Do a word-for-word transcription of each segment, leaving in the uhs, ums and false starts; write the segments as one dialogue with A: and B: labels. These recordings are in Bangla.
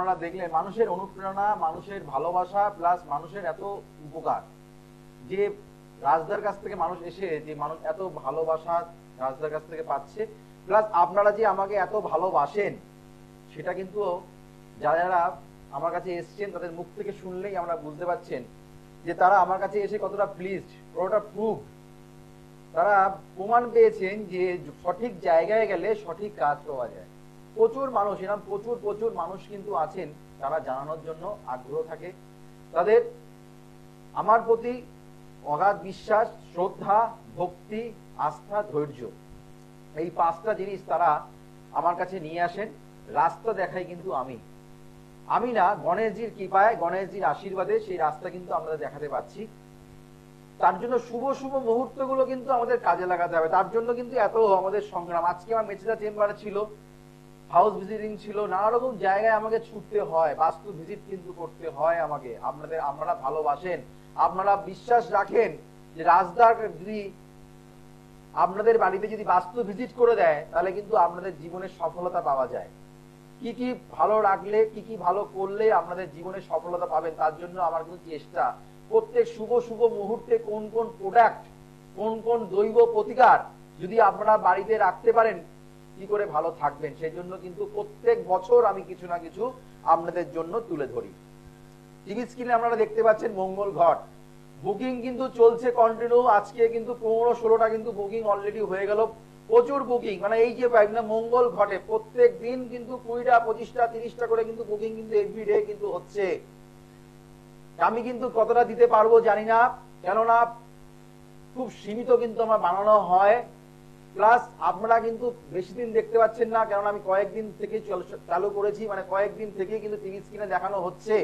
A: আপনারা দেখলেন মানুষের অনুপ্রেরণা, মানুষের ভালোবাসা প্লাস মানুষের এত উপকার, যে রাজদার কাছ থেকে মানুষ এসে যে মানুষ এত ভালোবাসা রাজদার কাছ থেকে পাচ্ছে, প্লাস আপনারা যে আমাকে এত ভালোবাসেন, সেটা কিন্তু যারা যারা আমার কাছে এসছেন তাদের মুখ থেকে শুনলেই আমরা বুঝতে পারছেন যে তারা আমার কাছে এসে কতটা প্লিজড, কতটা প্রুভ, তারা প্রমাণ পেয়েছেন যে সঠিক জায়গায় গেলে সঠিক কাজ পাওয়া যায়। প্রচুর মানুষ, এরকম প্রচুর প্রচুর মানুষ কিন্তু আছেন তারা জানানোর জন্য আগ্রহ থাকে, তাদের আমার প্রতি অগাধ বিশ্বাস, শ্রদ্ধা, ভক্তি, আস্থা, ধৈর্য, এই পাঁচটা জিনিস তারা আমার কাছে নিয়ে আসেন। রাস্তা দেখাই কিন্তু আমি আমি না, গণেশজির কৃপায়, গণেশজির আশীর্বাদে সেই রাস্তা কিন্তু আমরা দেখাতে পাচ্ছি। তার জন্য শুভ শুভ মুহূর্তগুলো কিন্তু আমাদের কাজে লাগাতে হবে। তার জন্য কিন্তু এত আমাদের সংগ্রাম। আজকে আমার মেচেদা চেম্বারে ছিল, হাউস ভিজিটিং ছিল, নানা রকম জায়গায় আমাকে ছুটতে হয়, বাস্তু ভিজিট কিন্তু করতে হয় আমাকে। আপনাদের, আপনারা ভালোবাসেন, আপনারা বিশ্বাস রাখেন যে রাজদার যদি আপনাদের বাড়িতে যদি বাস্তু ভিজিট করে দেয় তাহলে কিন্তু আপনাদের জীবনের সফলতা পাওয়া যায়। কি কি ভালো রাখলে, কি কি ভালো করলে আপনাদের জীবনে সফলতা পাবেন, তার জন্য আমার কিন্তু চেষ্টা। প্রত্যেক শুভ শুভ মুহূর্তে কোন কোন প্রোডাক্ট, কোন কোন দৈব প্রতিকার যদি আপনারা বাড়িতে রাখতে পারেন কি করে ভালো থাকবেন, সেই জন্য কিন্তু প্রত্যেক বছর আমি কিছু না কিছু আপনাদের জন্য তুলে ধরি। টিভি স্ক্রিনে আপনারা দেখতে পাচ্ছেন মঙ্গল ঘট বুকিং কিন্তু চলছে কন্টিনিউ। আজকে কিন্তু পনেরো ষোলোটা কিন্তু বুকিং অলরেডি হয়ে গেল, প্রচুর বুকিং। মানে এই যে মঙ্গল ঘটে প্রত্যেক দিন কিন্তু কুড়িটা পঁচিশটা তিরিশটা করে কিন্তু বুকিং কিন্তু এভরিডে কিন্তু হচ্ছে। আমি কিন্তু কতটা দিতে পারবো জানি না, কেননা খুব সীমিত কিন্তু আমার বানানো হয়। প্লাস আপনারা কিন্তু বেশি দিন দেখতে পাচ্ছেন না, কেননা আমি কয়েকদিন থেকে চালু করেছি, মানে কয়েকদিন থেকে কিন্তু টিভি স্ক্রিনে দেখানো হচ্ছে।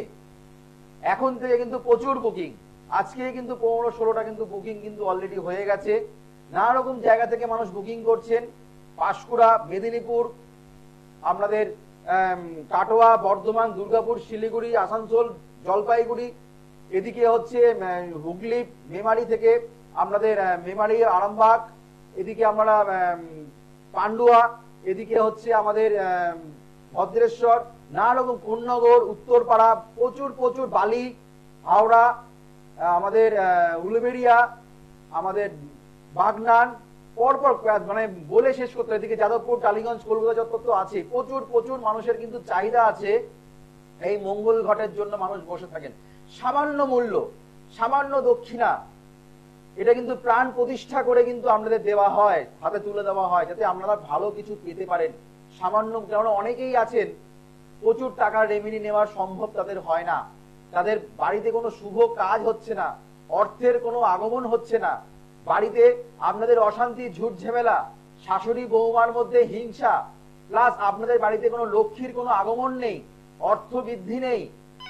A: এখন থেকে কিন্তু প্রচুর বুকিং, আজকে কিন্তু পনেরো ষোলোটা কিন্তু বুকিং কিন্তু অলরেডি হয়ে গেছে। নানা রকম জায়গা থেকে মানুষ বুকিং করছেন, পাঁশকুড়া, মেদিনীপুর, আপনাদের কাটোয়া, বর্ধমান, দুর্গাপুর, শিলিগুড়ি, আসানসোল, জলপাইগুড়ি, এদিকে হচ্ছে হুগলি, মেমারি থেকে আপনাদের মেমারি, আরামবাগ, এদিকে আমরা পান্ডুয়া, এদিকে হচ্ছে আমাদের ভদ্রেশ্বর, নানা রকম কোন্নগর, উত্তরপাড়া, প্রচুর প্রচুর বালি, হাওড়া, আমাদের উলুবেড়িয়া, আমাদের বাগনান, পরপর মানে বলে শেষ করতে, এদিকে যাদবপুর, টালিগঞ্জ, কলকাতা যত তো আছে, প্রচুর প্রচুর মানুষের কিন্তু চাহিদা আছে। এই মঙ্গল ঘটের জন্য মানুষ বসে থাকেন। সামান্য মূল্য, সামান্য দক্ষিণা, এটা কিন্তু প্রাণ প্রতিষ্ঠা করে কিন্তু আপনাদের দেওয়া হয়, হাতে তুলে দেওয়া হয়, যাতে আপনারা ভালো কিছু পেতে পারেন। সামান্য, কারণ অনেকেই আছেন প্রচুর টাকার রেমিনি নেওয়া সম্ভব তাদের হয় না, তাদের বাড়িতে কোনো শুভ কাজ হচ্ছে না, অর্থের কোনো আগমন হচ্ছে না, বাড়িতে আপনাদের অশান্তি, ঝুট ঝামেলা, শাশুড়ি বৌমার মধ্যে হিংসা, প্লাস আপনাদের বাড়িতে কোনো লক্ষ্মীর কোনো আগমন নেই, অর্থ বৃদ্ধি নেই,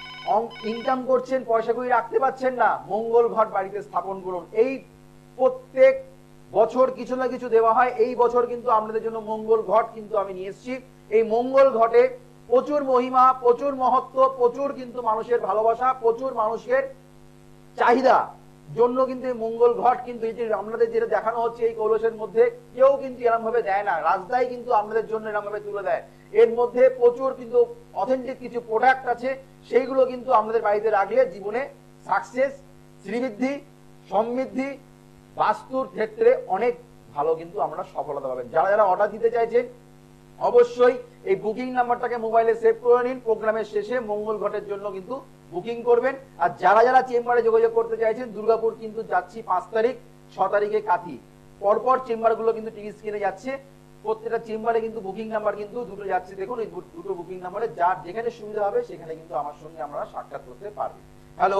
A: ইনকাম করছেন পয়সা করি রাখতে পারছেন না, মঙ্গল ঘট বাড়িতে স্থাপন করুন। এই প্রত্যেক বছর কিছু না কিছু দেওয়া হয়, এই বছর কিন্তু আপনাদের জন্য মঙ্গল ঘট কিন্তু আমি নিয়ে এসেছি। এই মঙ্গল ঘটে প্রচুর মহিমা, প্রচুর মহত্ব, প্রচুর কিন্তু মানুষের ভালোবাসা, প্রচুর মানুষের চাহিদা জন্য কিন্তু এই মঙ্গল ঘট কিন্তু এই যে আপনাদের যেটা দেখানো হচ্ছে এই কলসের মধ্যে কেউ কিন্তু এরকম ভাবে দেয় না, রাজদাই কিন্তু আপনাদের জন্য এরকম ভাবে তুলে দেয়। এর মধ্যে প্রচুর কিন্তু অথেন্টিক কিছু প্রোডাক্ট আছে, সেইগুলো কিন্তু আপনাদের বাড়িতে রাখলে জীবনে সাকসেস, শ্রীবৃদ্ধি, সমৃদ্ধি, বাস্তুর ক্ষেত্রে অনেক ভালো কিন্তু আমরা সফলতা পাবেন। যারা যারা অর্ডার দিতে চাইছেন অবশ্যই এই বুকিং নাম্বারটাকে মোবাইলে সেভ করে নিন, প্রোগ্রামের শেষে মঙ্গল ঘটের জন্য কিন্তু বুকিং করবেন। আর যারা যারা চেম্বারে যোগাযোগ করতে চাইছেন, দুর্গাপুর কিন্তু যাচ্ছি পাঁচ তারিখ, ছ তারিখে কাথি, পরপর চেম্বার গুলো কিন্তু টিভি স্ক্রিনে যাচ্ছে। প্রত্যেকটা চেম্বারে কিন্তু বুকিং নাম্বার কিন্তু দুটো যাচ্ছে, দেখুন এই দুটো বুকিং নাম্বারে যার যেখানে সুবিধা হবে সেখানে কিন্তু আমার সঙ্গে আমরা সাক্ষাৎ করতে পারবেন। হ্যালো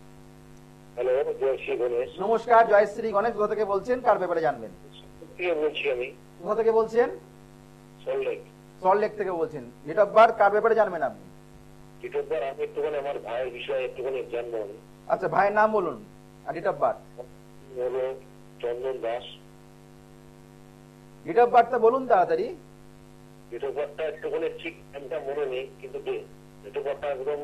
B: হ্যালো, জয়শ্রী গণেশ।
A: নমস্কার, জয়শ্রী গণেশ। কোথা থেকে বলছেন, কার ব্যাপারে জানবেন?
B: বলছি আমি।
A: কোথা থেকে বলছেন?
B: সল্টলেক।
A: সল্টলেক থেকে বলছেন। ডেট অফ বার্থ কার ব্যাপারে জানবেন আপনি?
B: ডেট অফ বার্থ আমি একটুখানি আমার ভাইয়ের বিষয়ে একটুখানি জানবো।
A: আচ্ছা, ভাইয়ের নাম বলুন আর ডেট অফ বার্থ।
B: হলো চন্দন দাস।
A: ডেট অফ বার্থটা বলুন তাড়াতাড়ি।
B: ডেট অফ বার্থটা একটুখানি ঠিক টাইমটা মনে নেই, কিন্তু ডেট অফ বার্থটা একদম।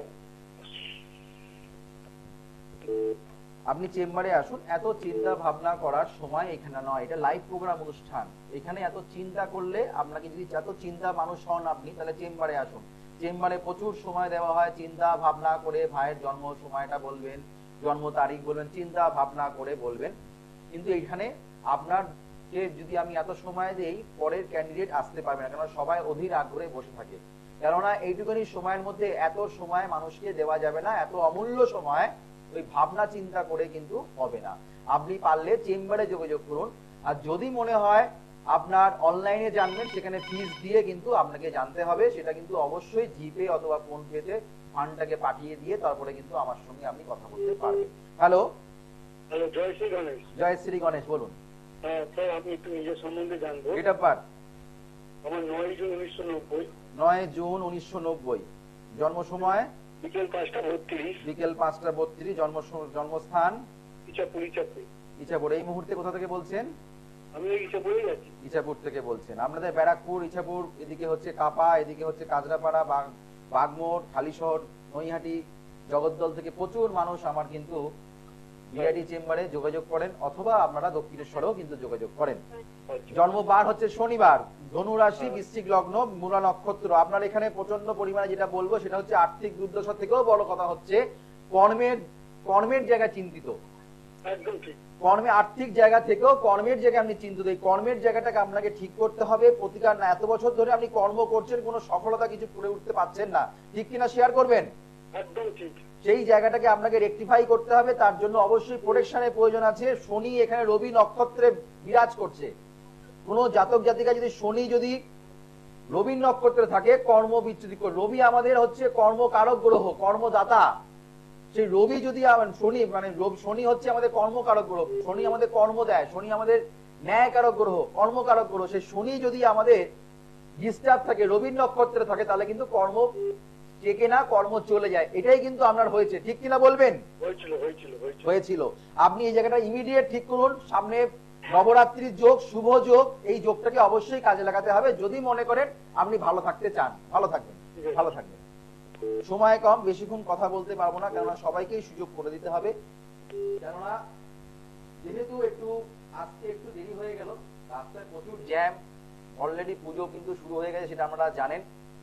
A: আপনি চেম্বারে আসুন, এত চিন্তা ভাবনা করার সময় এখানে নয়, এটা লাইভ প্রোগ্রাম অনুষ্ঠান, এখানে এত চিন্তা করলে আপনাকে যদি এত চিন্তা মানুষ হন আপনি, তাহলে চেম্বারে আসুন। চেম্বারে প্রচুর সময় দেওয়া হয়, চিন্তা ভাবনা করে ভাইয়ের জন্ম সময়টা বলবেন, জন্ম তারিখ বলবেন, চিন্তা ভাবনা করে বলবেন। কিন্তু এখানে আপনারকে যদি আমি এত সময় দেই, পরের ক্যান্ডিডেট আসতে পারবে না, কেননা সবাই অধীর আগ্রহে বসে থাকে। কেননা এইটুকুনি সময়ের মধ্যে এত সময় মানুষকে দেওয়া যাবে না, এত অমূল্য সময় ওই ভাবনা চিন্তা করে কিন্তু হবে না। আপনি পারলে চেম্বারে যোগাযোগ করুন। আর যদি মনে হয় আপনার অনলাইনে জানবেন, সেখানে ফিস দিয়ে কিন্তু আপনাকে জানতে হবে, সেটা কিন্তু অবশ্যই জিপে অথবা ফোন পেতে ফান্ডটাকে পাঠিয়ে দিয়ে তারপরে কিন্তু আমার সঙ্গে আপনি কথা বলতে পারবেন। হ্যালো
B: হ্যালো, জয় শ্রী গণেশ।
A: জয় শ্রী গণেশ, বলুন।
B: হ্যাঁ স্যার, আমি একটু নিজের সম্বন্ধে জানবো।
A: Date of birth?
B: আমার নয় জুন উনিশশো নব্বই।
A: নয় জুন উনিশশো নব্বই। জন্ম সময়?
B: বিকেল পাঁচটা বত্রিশ।
A: বিকেল পাঁচটা বত্রিশ। জন্ম জন্মস্থান?
B: ইচ্ছাপুর। ইচ্ছাপুর।
A: ইচ্ছাপুর। এই মুহূর্তে কোথা থেকে বলছেন?
B: আমি ওই ইচ্ছাপুরেই আছি।
A: ইচ্ছাপুর থেকে বলছেন। আপনাদের ব্যারাকপুর, ইচ্ছাপুর, এদিকে হচ্ছে কাপা, এদিকে হচ্ছে কাজরাপাড়া, বাগমোড়, হালিশহর, নৈহাটি, জগদ্দল থেকে প্রচুর মানুষ আমার কিন্তু বিআইডি চেম্বারে যোগাযোগ করেন, অথবা আপনারা দক্ষিণেশ্বরেও কিন্তু যোগাযোগ করেন। জন্মবার হচ্ছে শনিবার, ধনু রাশি, বৃশ্চিক লগ্ন, মূলা নক্ষত্র। আপনার এখানে প্রচন্ড পরিমাণে যেটা বলবো সেটা হচ্ছে আর্থিক দুর্দশা থেকেও বড় কথা হচ্ছে কর্মের কর্মের জায়গা চিন্তিত।
B: একদম ঠিক।
A: কর্মে আর্থিক জায়গা থেকেও কর্মের জায়গায় আপনি চিন্তিত। এই কর্মের জায়গাটাকে আপনাকে ঠিক করতে হবে। প্রতিকার না, এত বছর ধরে আপনি কর্ম করছেন, কোনো সফলতা কিছু করে উঠতে পারছেন না, ঠিক কিনা শেয়ার করবেন?
B: একদম ঠিক।
A: সেই জায়গাটাকে আপনাকে রেকটিফাই করতে হবে। তার জন্য অবশ্যই প্রোটেকশনের প্রয়োজন আছে। শনি এখানে রবি নক্ষত্রে বিরাজ করছে। কোন জাতক জাতিকা যদি শনি যদি রবি নক্ষত্রে থাকে, কর্ম বিচ্যুতি করে। রবি আমাদের হচ্ছে কর্মকারক গ্রহ, কর্মদাতা। সেই রবি যদি শনি মানে শনি হচ্ছে আমাদের কর্মকারক গ্রহ, শনি আমাদের কর্ম দেয়, শনি আমাদের ন্যায়কারক গ্রহ, কর্মকারক গ্রহ। সেই শনি যদি আমাদের ডিস্টার্ব থাকে, রবি নক্ষত্রে থাকে, তাহলে কিন্তু কর্ম টেকে না, কর্ম চলে যায়। এটাই কিন্তু আপনার হয়েছে, ঠিক কিনা বলবেন?
B: হয়েছিল হয়েছিল
A: হয়েছিল। আপনি এই জায়গাটা ইমিডিয়েট ঠিক করুন। সামনে নবরাত্রির যোগ, শুভ যোগ, এই যোগটাকে অবশ্যই কাজে লাগাতে হবে যদি মনে করেন আপনি ভালো থাকতে চান। ভালো থাকবেন, ভালো থাকবেন। সময় কম, বেশিক্ষণ কথা বলতে পারবো না, কেননা সবাইকেই সুযোগ করে দিতে হবে। কেননা যেহেতু একটু আজকে একটু দেরি হয়ে গেল, রাস্তায় প্রচুর জ্যাম, অলরেডি পুজো কিন্তু শুরু হয়ে গেছে, সেটা আপনারা জানেন।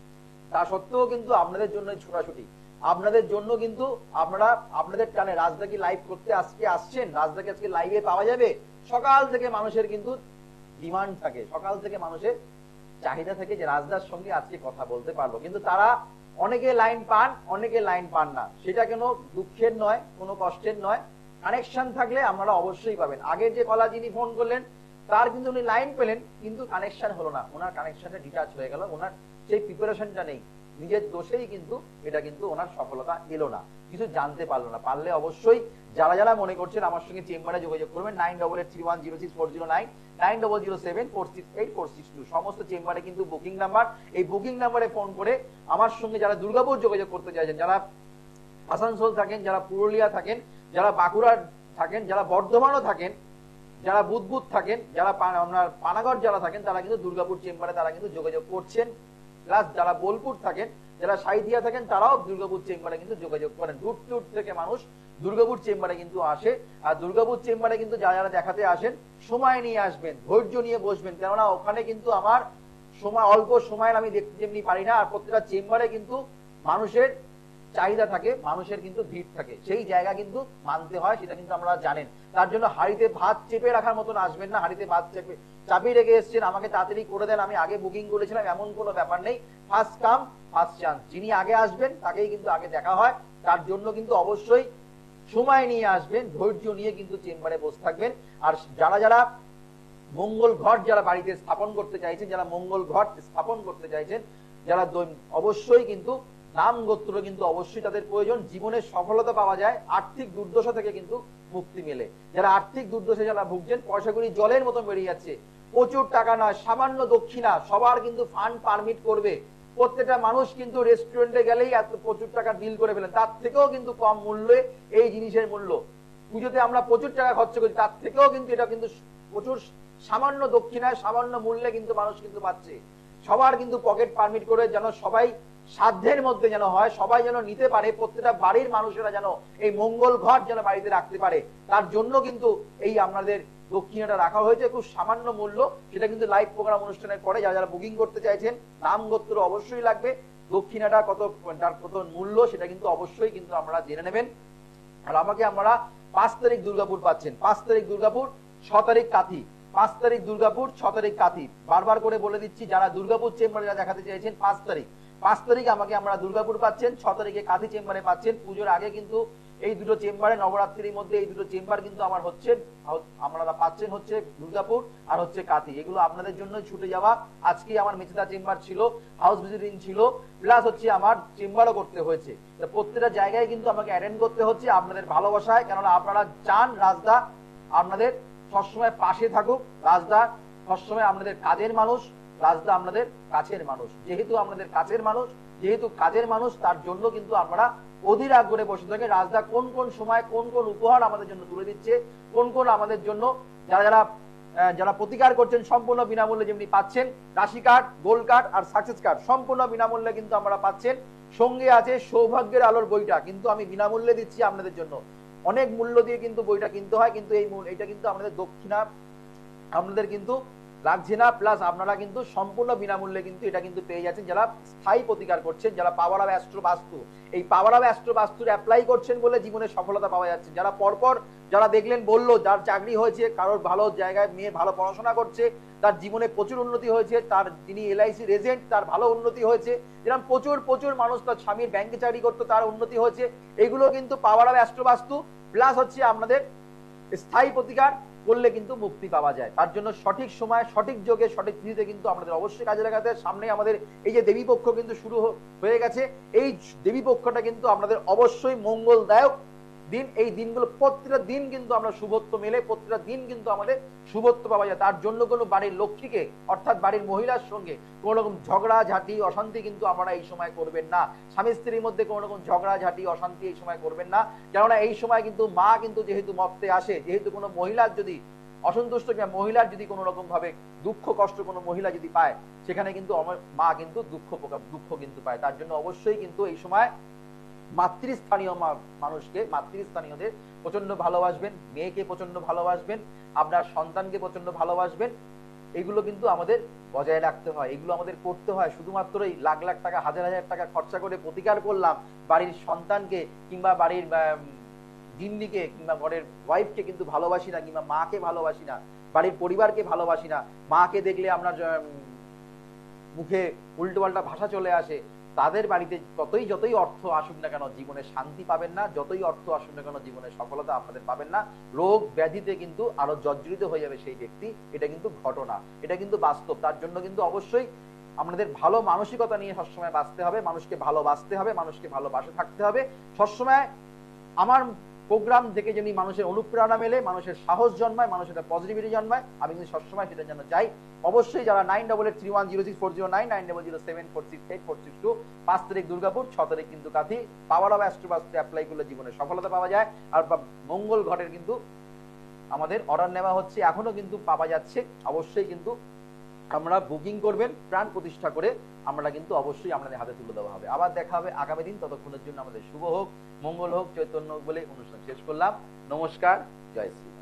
A: তা সত্ত্বেও কিন্তু আপনাদের জন্য ছোটাছুটি, আপনাদের জন্য কিন্তু আপনারা আপনাদের টানে রাজদা কি লাইভ করতে আজকে আসছেন, রাজদাকে আজকে লাইভে পাওয়া যাবে। সকাল থেকে মানুষের কিন্তু ডিমান্ড থাকে, সকাল থেকে মানুষের চাহিদা থাকে যে রাজদার সঙ্গে আজকে কথা বলতে পারবো, কিন্তু তারা অনেকে লাইন পান, অনেকে লাইন পান না। সেটা কোনো দুঃখের নয়, কোনো কষ্টের নয়। কানেকশন থাকলে আপনারা অবশ্যই পাবেন। আগের যে কলা যিনি ফোন করলেন, তার কিন্তু উনি লাইন পেলেন, কিন্তু কানেকশন হলো না, ওনার কানেকশনটা ডিটাচ হয়ে গেল, ওনার সেই প্রিপারেশনটা নেই, নিজের দোষেই কিন্তু এটা কিন্তু ওনার সফলতা এলো না, কিছু জানতে পারলো না। পারলে অবশ্যই যারা যারা মনে করছেন আমার সঙ্গে চেম্বারে যোগাযোগ করবেন। Nine double eight three one zero six four zero nine, nine double zero seven four six eight four six two, সমস্ত চেম্বারে কিন্তু বুকিং নাম্বার। এই বুকিং নাম্বারে ফোন করে আমার সঙ্গে যারা দুর্গাপুর যোগাযোগ করতে চাইছেন, যারা আসানসোল থাকেন, যারা পুরুলিয়া থাকেন, যারা বাঁকুড়া থাকেন, যারা বর্ধমানও থাকেন, যারা বুধবুধ থাকেন, যারা আপনার পানাগড় যারা থাকেন, তারা কিন্তু দুর্গাপুর চেম্বারে তারা কিন্তু যোগাযোগ করছেন। প্লাস যারা বোলপুর থাকেন, যারা সাইথিয়া থাকেন, তারাও দুর্গাপুর চেম্বারে কিন্তু যোগাযোগ করেন। দূর দূর থেকে মানুষ দুর্গাপুর চেম্বারে কিন্তু আসে। আর দুর্গাপুর চেম্বারে কিন্তু যারা যারা দেখাতে আসেন, সময় নিয়ে আসবেন, ধৈর্য নিয়ে বসবেন, কেননা ওখানে কিন্তু আমার সময় অল্প সময়ের আমি দেখতে যেমনি পারি না। আর প্রত্যেকটা চেম্বারে কিন্তু মানুষের চাহিদা থাকে, মানুষের কিন্তু ভিড় থাকে, সেই জায়গা কিন্তু মানতে হয়, সেটা কিন্তু আমরা জানেন। তার জন্য হাড়িতে ভাত চেপে রাখার মতন আসবেন না। হাড়িতে ভাত চেপে চাপিয়ে রেখে এসছেন, আমাকে তাড়াতাড়ি করে দেন, আমি আগে বুকিং করেছিলাম, এমন কোনো ব্যাপার নেই। ফার্স্ট কাম ফার্স্ট চান্স, যিনি আগে আসবেন তাকেই কিন্তু আগে দেখা হয়। তার জন্য কিন্তু অবশ্যই সময় নিয়ে আসবেন, ধৈর্য নিয়ে কিন্তু চেম্বারে বসে থাকবেন। আর যারা যারা মঙ্গল ঘট যারা বাড়িতে স্থাপন করতে চাইছেন, যারা মঙ্গল ঘট স্থাপন করতে চাইছেন, যারা অবশ্যই কিন্তু নাম গোত্র কিন্তু অবশ্যই তাদের প্রয়োজন। জীবনের সফলতা পাওয়া যায়, আর্থিক দুর্দশা থেকে কিন্তু মুক্তি মেলে। যারা আর্থিক দুর্দশা যারা ভুগছেন, পয়সা করি জলের মতন বেরিয়ে যাচ্ছে, প্রচুর টাকা নয়, সামান্য দক্ষিণা, সবার কিন্তু ফান্ড পারমিট করবে। প্রত্যেকটা মানুষ কিন্তু রেস্টুরেন্টে গেলেই এত প্রচুর টাকা বিল করে ফেলেন, তার থেকেও কিন্তু কম মূল্যে এই জিনিসের মূল্য। পুজোতে আমরা প্রচুর টাকা খরচ করি, তার থেকেও কিন্তু এটা কিন্তু প্রচুর সামান্য দক্ষিণায় সামান্য মূল্যে কিন্তু মানুষ কিন্তু পাচ্ছে। সবার কিন্তু পকেট পারমিট করে যেন সবাই সাধ্যের মধ্যে যেন হয়, সবাই যেন নিতে পারে, প্রত্যেকটা বাড়ির মানুষেরা যেন এই মঙ্গল ঘট যেন বাড়িতে রাখতে পারে, তার জন্য কিন্তু এই আপনাদের দক্ষিণাটা রাখা হয়েছে খুব সামান্য মূল্য। সেটা কিন্তু লাইভ প্রোগ্রাম অনুষ্ঠানের পরে যারা যারা বুকিং করতে চাইছেন, নাম গোত্র অবশ্যই লাগবে, দক্ষিণাটা কত, তার কত মূল্য সেটা কিন্তু অবশ্যই কিন্তু আপনারা জেনে নেবেন। আর আমাকে আমরা পাঁচ তারিখ দুর্গাপুর পাচ্ছেন, পাঁচ তারিখ দুর্গাপুর, ছ তারিখ কাঁথি, পাঁচ তারিখ দুর্গাপুর, ছ তারিখ কাঁথি। বারবার করে বলে দিচ্ছি, যারা দুর্গাপুর চেম্বারে দেখাতে চাইছেন পাঁচ তারিখ, পাঁচ তারিখ আমাকে আমরা দুর্গাপুর পাচ্ছেন, ছ তারিখে কাঁথি চেম্বারে পাচ্ছেন। পুজোর আগে কিন্তু এই দুটো চেম্বারে, নবরাত্রির মধ্যে এই দুটো চেম্বার কিন্তু আমার হচ্ছে, আপনারা পাচ্ছেন হচ্ছে দুর্গাপুর আর হচ্ছে কাঁথি। এগুলো আপনাদের জন্য ছুটে যাওয়া। আজকে আমার মেচেদা চেম্বার ছিল, হাউস ভিজিটিং ছিল, প্লাস হচ্ছে আমার চেম্বারও করতে হয়েছে। প্রত্যেকটা জায়গায় কিন্তু আমাকে অ্যাটেন্ড করতে হচ্ছে আপনাদের ভালোবাসায়, কেননা আপনারা চান রাজদা আপনাদের সবসময় পাশে থাকুক, রাজদা সবসময় আপনাদের কাজের মানুষ, রাজদা আপনাদের কাছের মানুষ। যেহেতু আপনাদের কাছের মানুষ, যেহেতু কাজের মানুষ, তার জন্য কিন্তু আমরা অধীর আগ্রহে বসে থাকি রাজদা কোন কোন সময় কোন কোন উপহার আমাদের জন্য তুলে দিচ্ছে, কোন কোন আমাদের জন্য যারা যারা যারা প্রতিকার করছেন সম্পূর্ণ বিনামূল্যে যেমনি পাচ্ছেন। রাশি কার্ড, গোল্ড কার্ড আর সাকসেস কার্ড সম্পূর্ণ বিনামূল্যে কিন্তু আমরা পাচ্ছেন। সঙ্গে আছে সৌভাগ্যের আলোর বইটা, কিন্তু আমি বিনামূল্যে দিচ্ছি আপনাদের জন্য। অনেক মূল্য দিয়ে কিন্তু বইটা কিনতে হয়, কিন্তু এই এটা কিন্তু আমাদের দক্ষিণা আপনাদের কিন্তু লাগছে না, প্লাস আপনারা কিন্তু সম্পূর্ণ বিনামূল্যে কিন্তু এটা কিন্তু পেয়ে যাচ্ছেন যারা স্থায়ী প্রতিকার করছেন, যারা পাওয়ার অফ অ্যাস্ট্রো বাস্তু, এই পাওয়ার অফ অ্যাস্ট্রো বাস্তুর অ্যাপ্লাই করছেন বলে জীবনে সফলতা পাওয়া যাচ্ছে। যারা পরপর যারা দেখলেন বললো যার চাকরি হয়েছে, কারোর ভালো জায়গায় মেয়ে ভালো পড়াশোনা করছে, তার জীবনে প্রচুর উন্নতি হয়েছে, তার যিনি এলআইসি এজেন্ট তার ভালো উন্নতি হয়েছে, যেরকম প্রচুর প্রচুর মানুষ তার স্বামীর ব্যাংকে চাকরি করতো তার উন্নতি হয়েছে। এগুলো কিন্তু power of astro Vastu plus হচ্ছে আপনাদের স্থায়ী প্রতিকার করলে কিন্তু মুক্তি পাওয়া যায়। তার জন্য সঠিক সময়, সঠিক যোগে, সঠিক তিথিতে কিন্তু আমাদের অবশ্যই কাজে লাগাতে। সামনে আমাদের এই যে দেবী পক্ষ কিন্তু শুরু হয়ে গেছে, এই দেবী পক্ষটা কিন্তু আমাদের অবশ্যই মঙ্গলদায়ক দিন। এই দিনগুলো প্রত্যেকটা দিন কিন্তু আমরা শুভত্ব মেলে, প্রত্যেকটা দিন কিন্তু আমাদের শুভত্ব পাওয়া যায়। তার জন্য কোনো বাড়ির লক্ষ্মীকে অর্থাৎ বাড়ির মহিলার সঙ্গে কোনো রকম ঝগড়া ঝাঁটি অশান্তি কিন্তু আমরা এই সময় করবেন না। স্বামী স্ত্রীর মধ্যে কোনো রকম ঝগড়া ঝাঁটি অশান্তি এই সময় করবেন না, কেননা এই সময় কিন্তু মা কিন্তু যেহেতু মর্তে আসে, যেহেতু কোনো মহিলার যদি অসন্তুষ্ট কিংবা মহিলার যদি কোনো রকম ভাবে দুঃখ কষ্ট কোনো মহিলা যদি পায়, সেখানে কিন্তু আমার মা কিন্তু দুঃখ দুঃখ কিন্তু পায়। তার জন্য অবশ্যই কিন্তু এই সময় মাতৃস্থানীয় মানুষকে, মাতৃস্থানীয়দের প্রচন্ড ভালোবাসবেন, মেয়েকে প্রচন্ড ভালোবাসবেন, আপনার সন্তানকে প্রচন্ড ভালোবাসবেন। এগুলো কিন্তু আমাদের বজায় রাখতে হয়, এগুলো আমাদের করতে হয়। শুধুমাত্রই লাখ লাখ টাকা, হাজার হাজার টাকা খরচা করে প্রতিকার করলাম, বাড়ির সন্তানকে কিংবা বাড়ির গিন্নিকে কিংবা ঘরের ওয়াইফকে কিন্তু ভালোবাসি না, কিংবা মাকে ভালোবাসি না, বাড়ির পরিবারকে ভালোবাসি না। মাকে দেখলে আপনার মুখে উল্টো পাল্টা ভাষা চলে আসে, তাদের বাড়িতে যতই যতই অর্থ আসুক না কেন জীবনে শান্তি পাবেন না, যতই অর্থ আসুক না কেন জীবনে সফলতা আপনাদের পাবেন না। রোগ ব্যাধিতে কিন্তু আরো জর্জরিত হয়ে যাবে সেই ব্যক্তি। এটা কিন্তু ঘটনা, এটা কিন্তু বাস্তব। তার জন্য কিন্তু অবশ্যই আমাদের ভালো মানসিকতা নিয়ে সবসময় বাঁচতে হবে, মানুষকে ভালোবাসতে হবে, মানুষকে ভালোবাসে থাকতে হবে সবসময়। আমার প্রোগ্রাম থেকে যদি মানুষের অনুপ্রেরণা মেলে, মানুষের সাহস জন্মায়, মানুষের পজিটিভিটি জন্মায়, আমি কিন্তু সবসময় সেটার জন্য চাই। অবশ্যই যারা nine double eight three one zero six four zero nine nine double zero seven four six eight four six two, পাঁচ তারিখ দুর্গাপুর, ছ তারিখ কিন্তু Kanthi, power of astro Vastu apply করলে জীবনে সফলতা পাওয়া যায়। আর মঙ্গল ঘটের কিন্তু আমাদের অর্ডার নেওয়া হচ্ছে, এখনো কিন্তু পাওয়া যাচ্ছে। অবশ্যই কিন্তু আমরা বুকিং করবেন, প্রাণ প্রতিষ্ঠা করে আমরা কিন্তু অবশ্যই আপনাদের হাতে তুলে দেওয়া হবে। আবার দেখা হবে আগামী দিন, ততক্ষণের জন্য আমাদের শুভ হোক, মঙ্গল হোক, চৈতন্য হোক বলে অনুষ্ঠান শেষ করলাম। নমস্কার, জয় শ্রী।